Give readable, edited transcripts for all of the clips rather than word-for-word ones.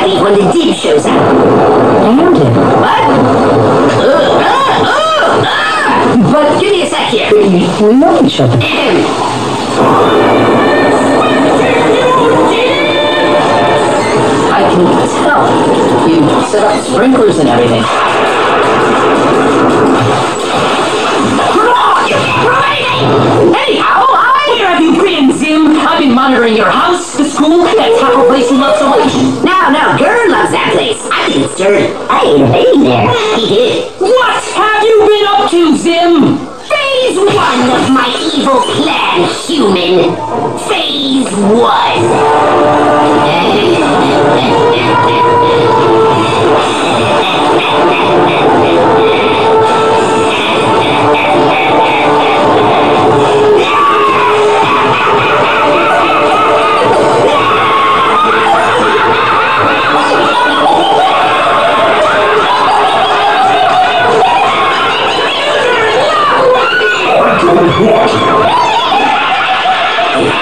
leave when the dib shows up. Damned him. What? But give me a sec here. We know each other. I can tell. You set up sprinklers and everything. Anyhow, where have you been, Zim? I've been monitoring your house, the school, that taco place you love so much. No, Gurn loves that place. I think it's dirty. I ate a baby there. He did. What have you been up to, Zim? Phase 1 of my evil plan, human. Phase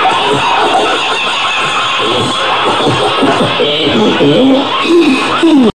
1.